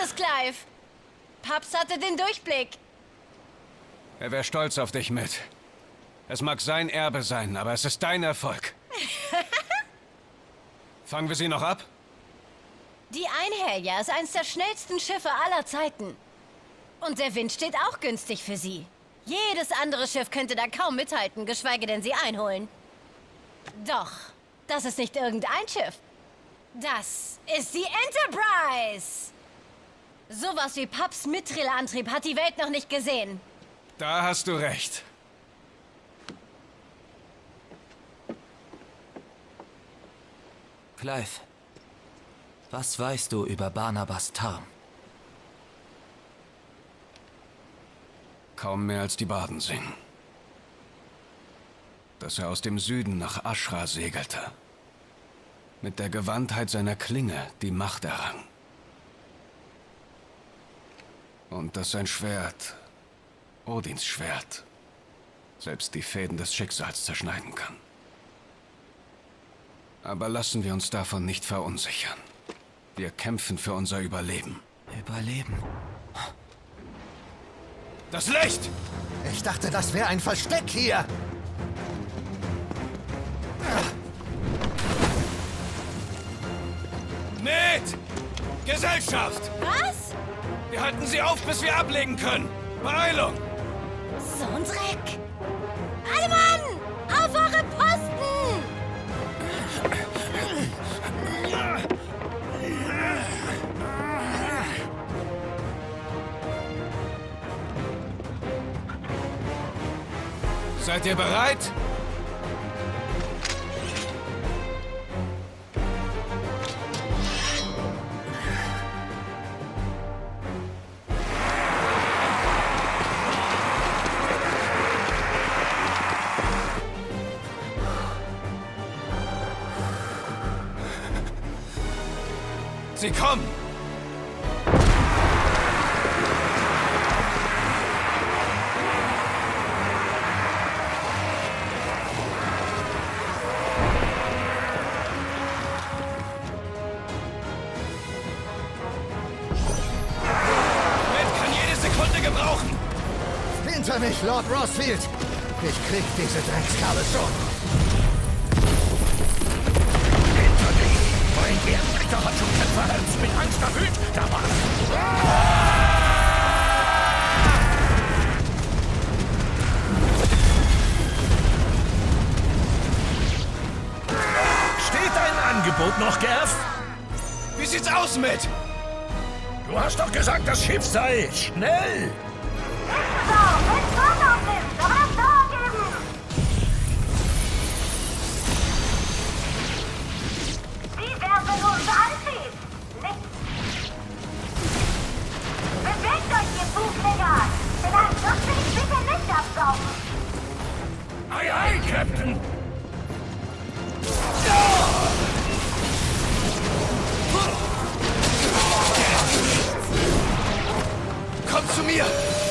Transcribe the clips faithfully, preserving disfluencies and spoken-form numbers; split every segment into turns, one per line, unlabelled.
das, Clive. Paps hatte den Durchblick.
Er wäre stolz auf dich mit. Es mag sein Erbe sein, aber es ist dein Erfolg. Fangen wir sie noch ab?
Die Einherja ist eines der schnellsten Schiffe aller Zeiten. Und der Wind steht auch günstig für sie. Jedes andere Schiff könnte da kaum mithalten, geschweige denn sie einholen. Doch, das ist nicht irgendein Schiff. Das ist die Enterprise! Sowas wie Paps Mithril-Antrieb hat die Welt noch nicht gesehen.
Da hast du recht.
Clive, was weißt du über Barnabas Tarn?
Kaum mehr als die Barden singen. Dass er aus dem Süden nach Ashra segelte. Mit der Gewandtheit seiner Klinge die Macht errang. Und dass sein Schwert, Odins Schwert, selbst die Fäden des Schicksals zerschneiden kann. Aber lassen wir uns davon nicht verunsichern. Wir kämpfen für unser Überleben.
Überleben?
Das Licht!
Ich dachte, das wäre ein Versteck hier.
Mit! Gesellschaft!
Was?
Wir halten sie auf, bis wir ablegen können. Beeilung!
So ein Dreck! Alle Mann! Auf eure Posten!
Seid ihr bereit? Sie kommen!
Hinter mich, Lord Rossfield! Ich krieg diese Dreckskerle schon!
Hinter dich! Mein Ehrenrichter hat schon Kämpferherz mit Angst erfüllt! Da war's! Steht dein Angebot noch, Gerf?
Wie sieht's aus mit?
Du hast doch gesagt, das Schiff sei schnell! Ei, ei, Captain!
Komm zu mir!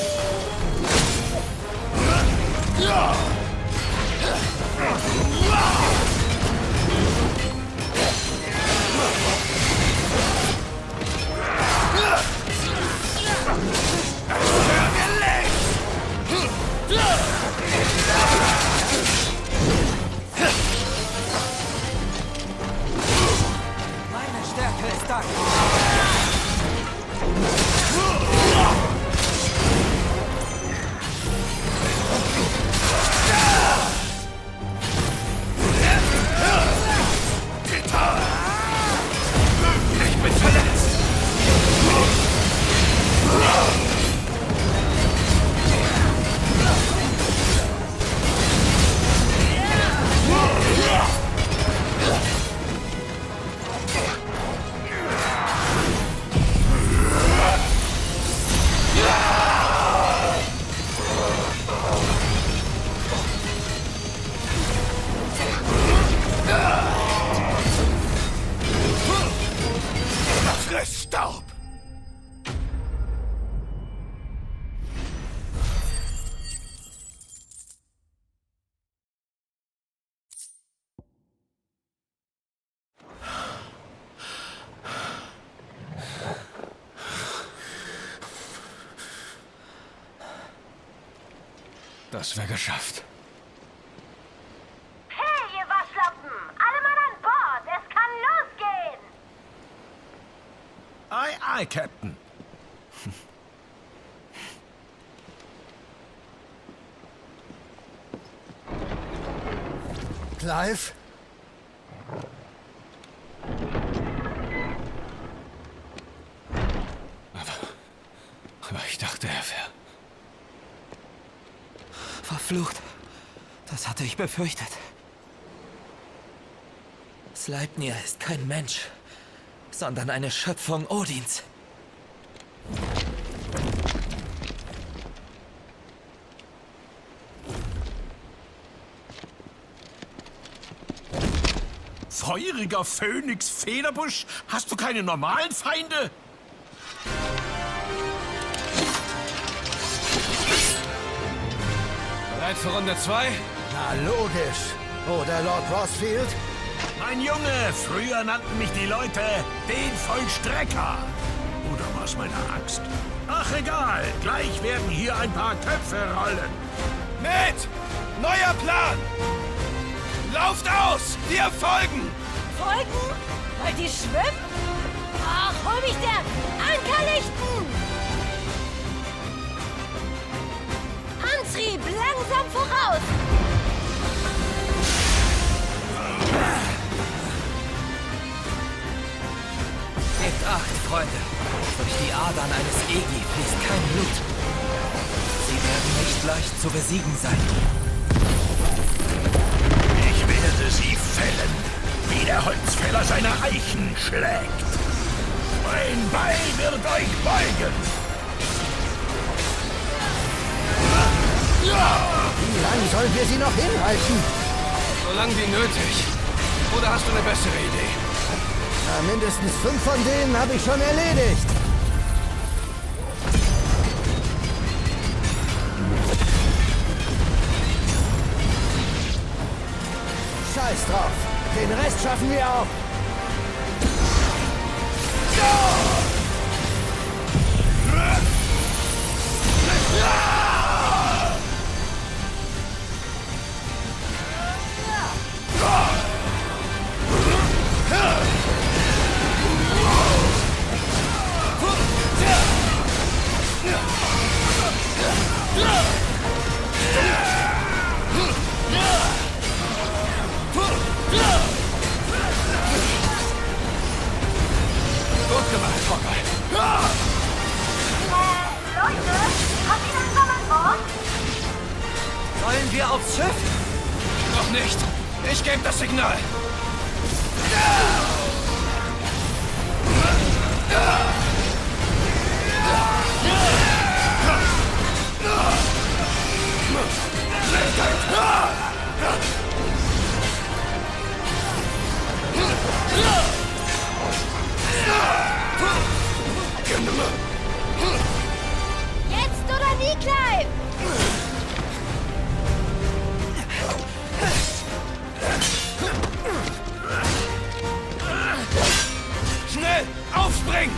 Meine Stärke ist das.
Ich bin verletzt! Das wäre geschafft.
Hey, ihr Waschlappen! Alle Mann an Bord! Es kann losgehen!
Aye, aye, Captain.
Clive?
Aber, aber ich dachte, er wäre...
Verflucht. Das hatte ich befürchtet. Sleipnir ist kein Mensch, sondern eine Schöpfung Odins.
Feuriger Phönix Federbusch? Hast du keine normalen Feinde?
Bereit für Runde zwei?
Na logisch. Oder Lord Rossfield?
Mein Junge, früher nannten mich die Leute den Vollstrecker. Oder war es meine Axt? Ach egal, gleich werden hier ein paar Köpfe rollen.
Mit! Neuer Plan! Lauft aus! Wir folgen!
Folgen? Wollt ihr schwimmen? Ach, hol mich der Ankerlichten! Antrieb, langsam voraus!
Gebt acht, Freunde. Durch die Adern eines Egi fließt kein Blut. Sie werden nicht leicht zu besiegen sein.
Ich werde sie fällen, wie der Holzfäller seine Eichen schlägt. Mein Beil wird euch beugen.
Wie lange sollen wir sie noch hinhalten?
So lang wie nötig. Oder hast du eine bessere Idee?
Na, mindestens fünf von denen habe ich schon erledigt. Scheiß drauf. Den Rest schaffen wir auch.
Gut gemacht, Hawkeye.
Leute, habt ihr das noch an Bord?
Sollen wir aufs Schiff?
Noch nicht. Ich gebe das Signal.
Jetzt oder nie, Clive!
Schnell! Aufspringen!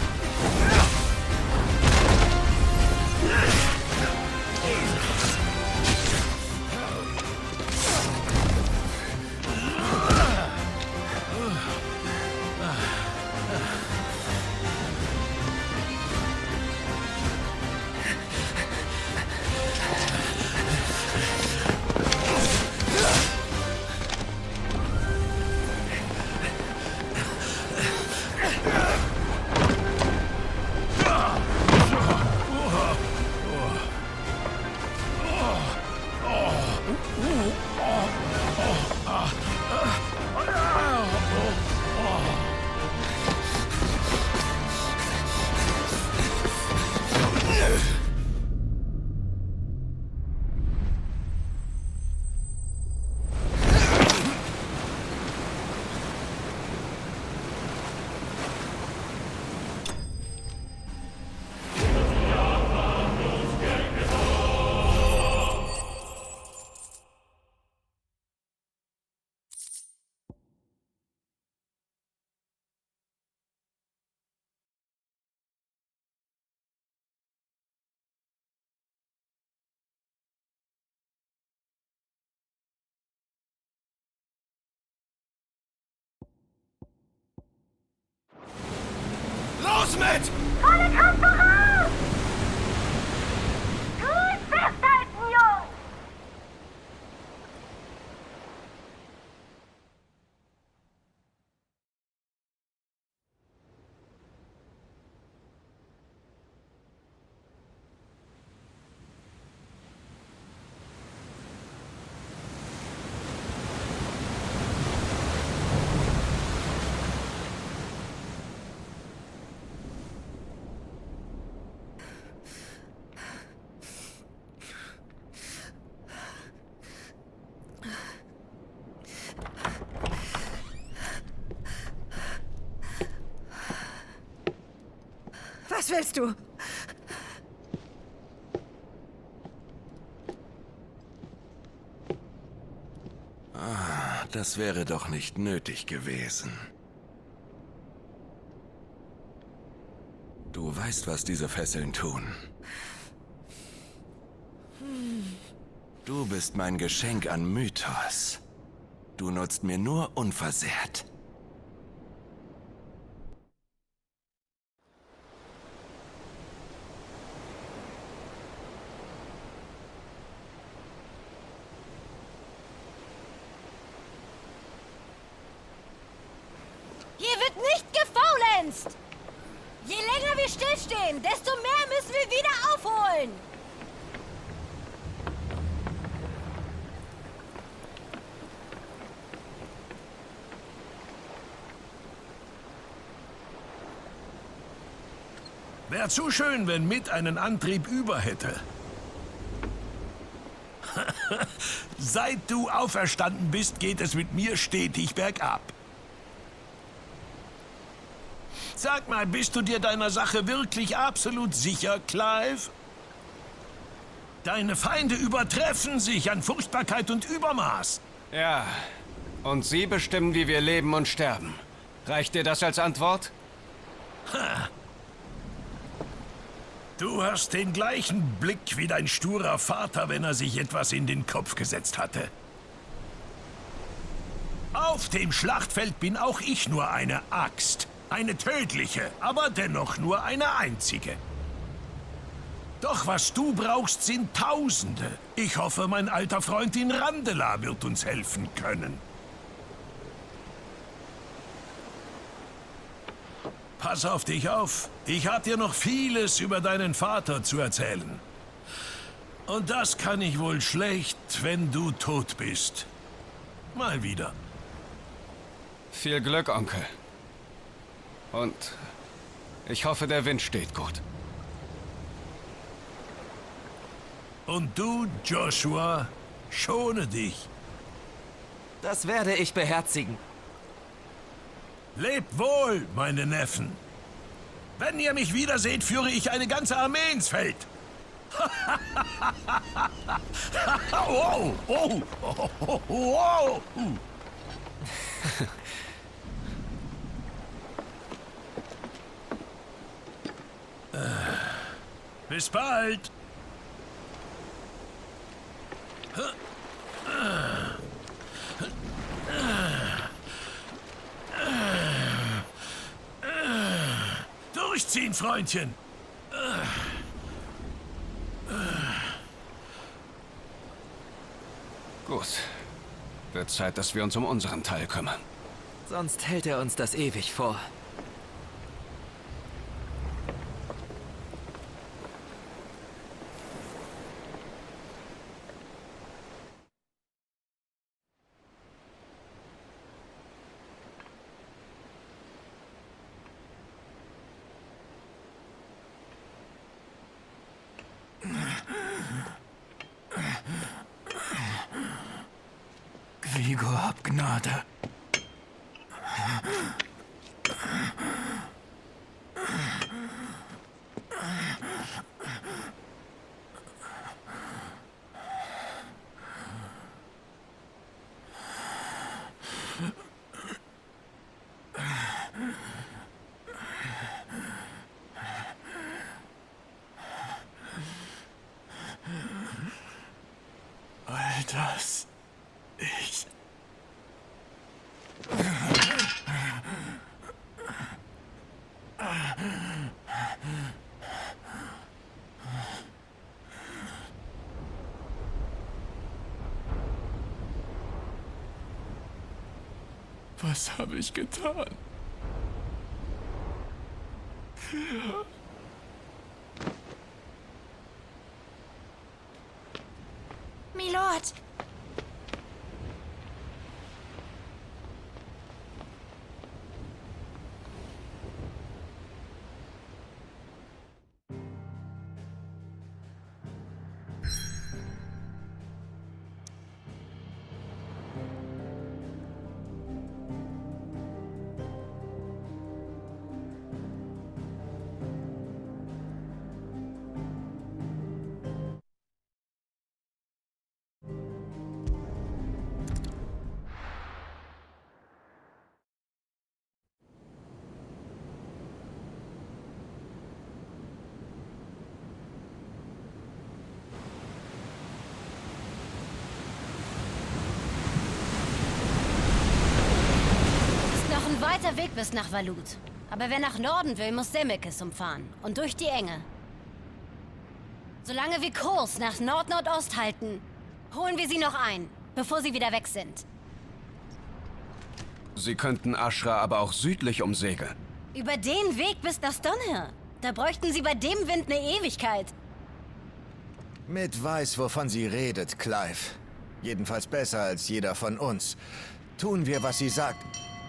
Los mit!
Volle Kraft voraus! Gut festhalten, Jungs!
Was willst du?
Ah, das wäre doch nicht nötig gewesen. Du weißt, was diese Fesseln tun. Du bist mein Geschenk an Mythos. Du nutzt mir nur unversehrt.
Hier wird nicht gefaulenzt! Je länger wir stillstehen, desto mehr müssen wir wieder aufholen!
Wär zu schön, wenn Mitt einen Antrieb über hätte. Seit du auferstanden bist, geht es mit mir stetig bergab. Sag mal, bist du dir deiner Sache wirklich absolut sicher, Clive? Deine Feinde übertreffen sich an Furchtbarkeit und Übermaß.
Ja, und sie bestimmen, wie wir leben und sterben. Reicht dir das als Antwort?
Ha. Du hast den gleichen Blick wie dein sturer Vater, wenn er sich etwas in den Kopf gesetzt hatte. Auf dem Schlachtfeld bin auch ich nur eine Axt. Eine tödliche, aber dennoch nur eine einzige. Doch was du brauchst, sind Tausende. Ich hoffe, mein alter Freund in Randela wird uns helfen können. Pass auf dich auf. Ich habe dir noch vieles über deinen Vater zu erzählen. Und das kann ich wohl schlecht, wenn du tot bist. Mal wieder.
Viel Glück, Onkel. Und ich hoffe, der Wind steht gut.
Und du, Joshua, schone dich.
Das werde ich beherzigen.
Lebt wohl, meine Neffen. Wenn ihr mich wiederseht, führe ich eine ganze Armee ins Feld. wow, oh, oh, oh, wow. Bis bald. Durchziehen, Freundchen.
Gut. Wird Zeit, dass wir uns um unseren Teil kümmern.
Sonst hält er uns das ewig vor.
Vigor, hab Gnade. All das... Ich...
Was habe ich getan?
Milord! Weiter Weg bis nach Valut. Aber wer nach Norden will, muss Semmelkes umfahren. Und durch die Enge. Solange wir Kurs nach Nord-Nordost halten, holen wir sie noch ein, bevor sie wieder weg sind.
Sie könnten Ashra aber auch südlich umsegeln.
Über den Weg bis nach Stonehir. Da bräuchten sie bei dem Wind eine Ewigkeit.
Mit weiß, wovon sie redet, Clive. Jedenfalls besser als jeder von uns. Tun wir, was sie sagt.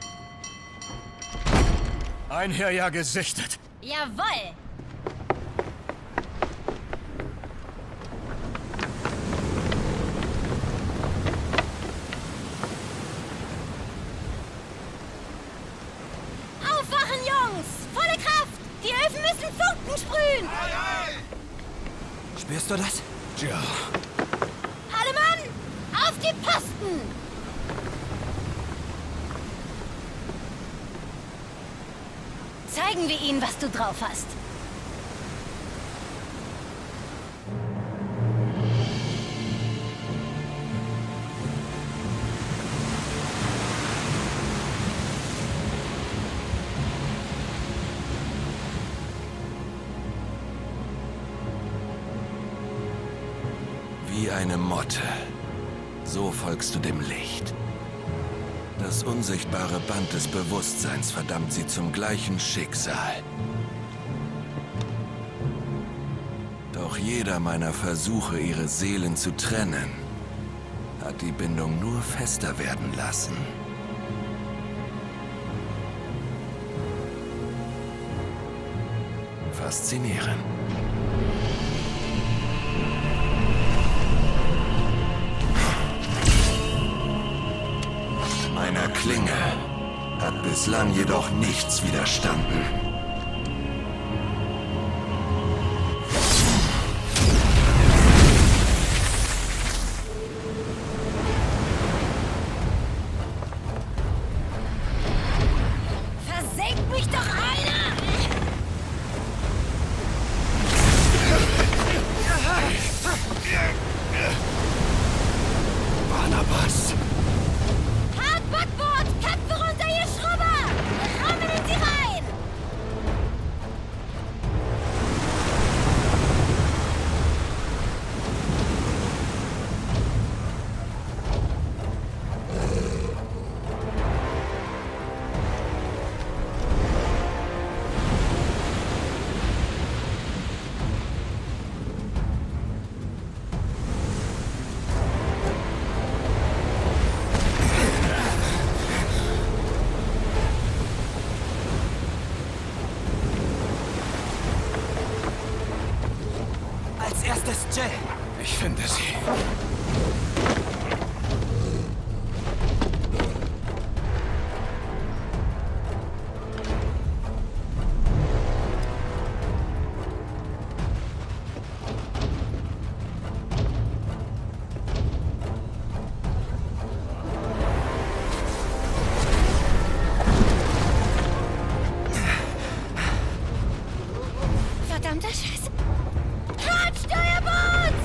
Einherjahr gesichtet.
Jawohl! Aufwachen, Jungs! Volle Kraft! Die Öfen müssen Funken sprühen!
Spürst du das?
Ja.
Alle Mann! Auf die Posten! Zeigen wir ihnen, was du drauf hast.
Wie eine Motte. So folgst du dem Licht. Das unsichtbare Band des Bewusstseins verdammt sie zum gleichen Schicksal. Doch jeder meiner Versuche, ihre Seelen zu trennen, hat die Bindung nur fester werden lassen. Faszinierend. Meiner Klinge hat bislang jedoch nichts widerstanden.
Versenkt mich doch einer!
Barnabas!
Backbord! Köpfe runter, ihr Schrubber! Rammen in sie rein!
Als erstes Jill.
Ich finde sie.
Verdammter Scheiß! Steuerbord!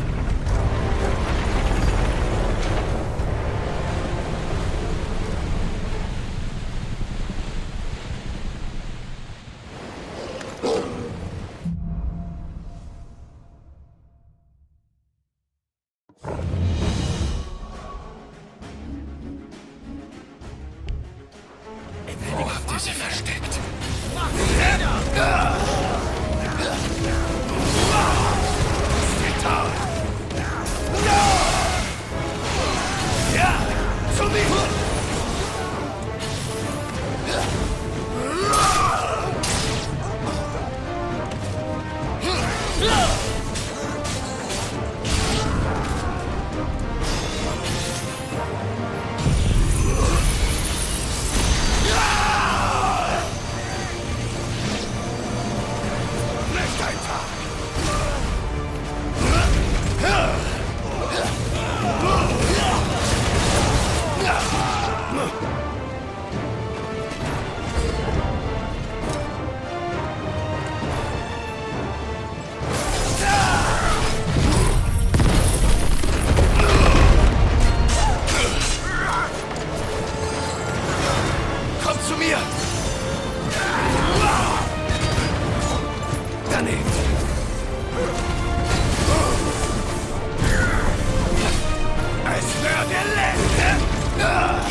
Tag.
Komm zu mir! Daneben!
Es wäre der letzte!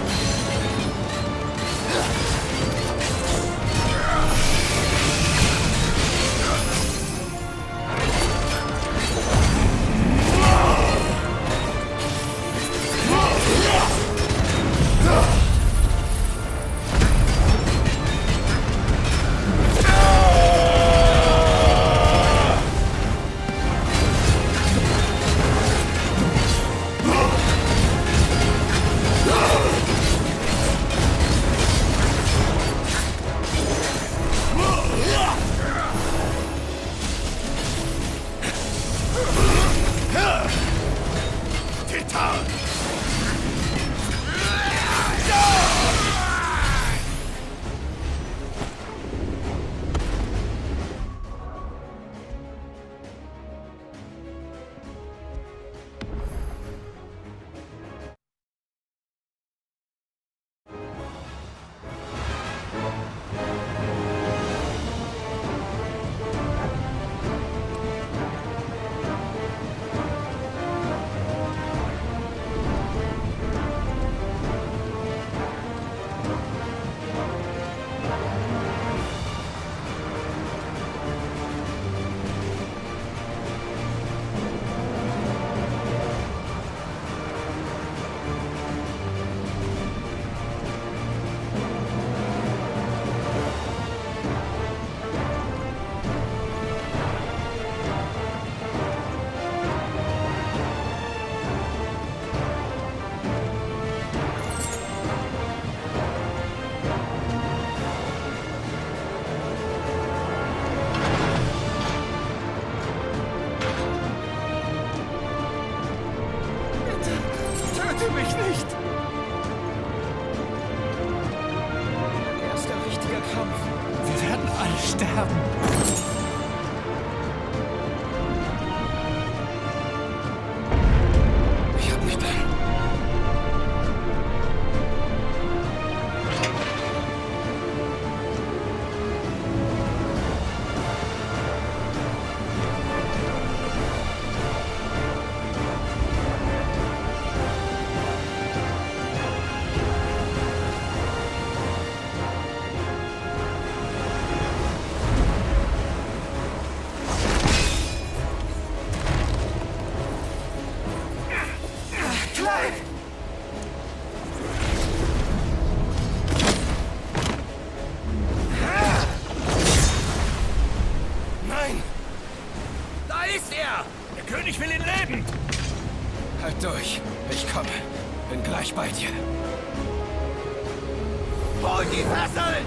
Töte mich nicht! Erster richtiger Kampf. Wir werden alle sterben.
Ich hab mich dann.
Ich will ihn leben!
Halt durch. Ich komme. Bin gleich bei dir.
Hol die Fesseln!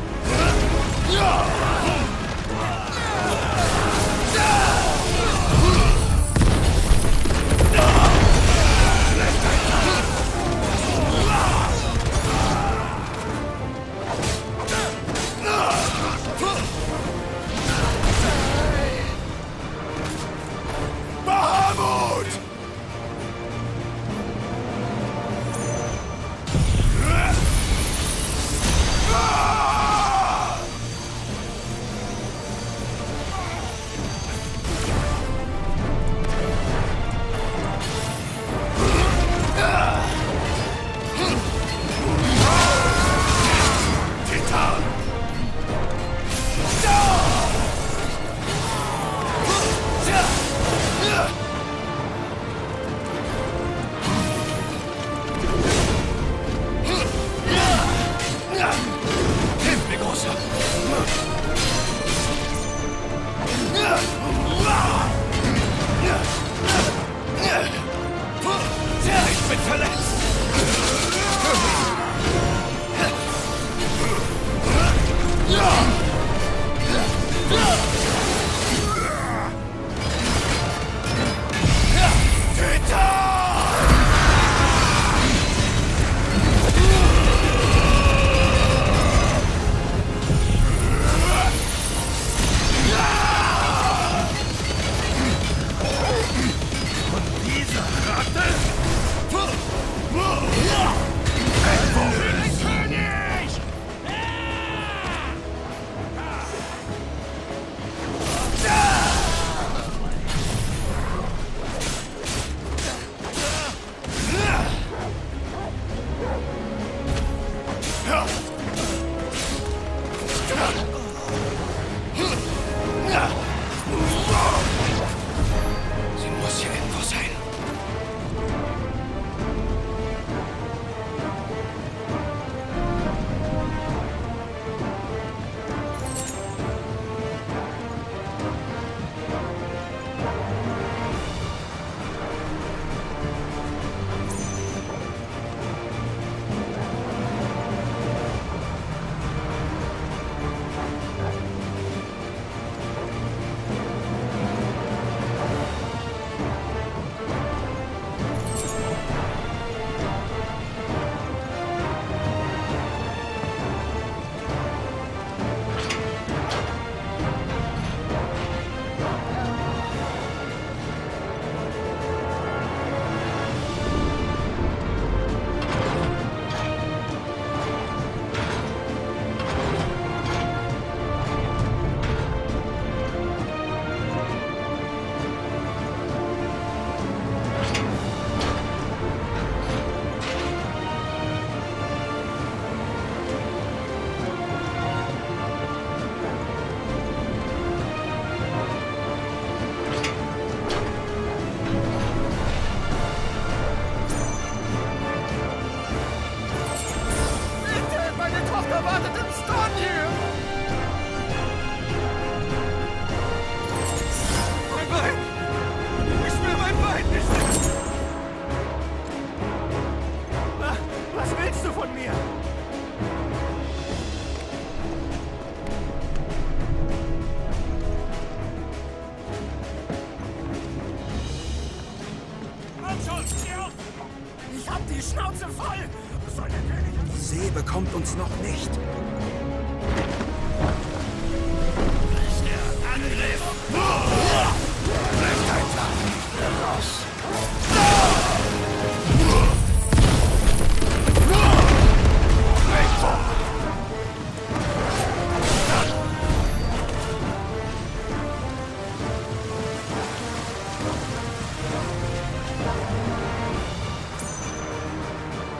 die Schnauze voll! Soll der König...
Die See bekommt uns noch nicht.